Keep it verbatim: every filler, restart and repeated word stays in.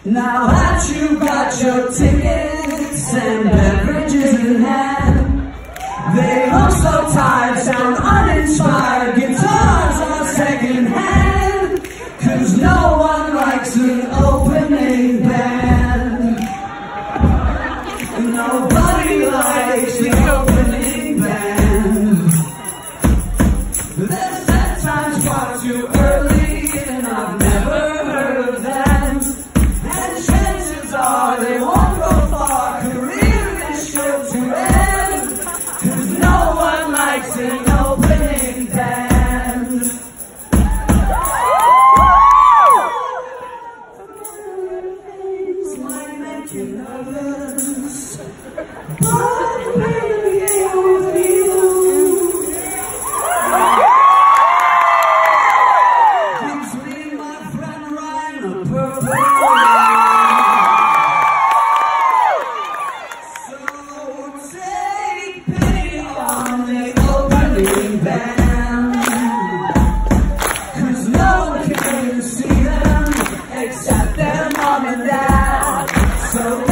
Now that you got your tickets and beverages in hand, they look so tired, sound uninspired, guitars are second hand, 'cause no one likes an opening band. Nobody likes the opening band. There's that time's far too early and I've never heard of them, and chances are they won't go far, career is sure to end, 'cause no one likes an opening band. Things might make you nervous, but baby, with you, gives me my friend Ryan a purple. So take pity on the opening band, 'cause no one can see them except their mom and dad. So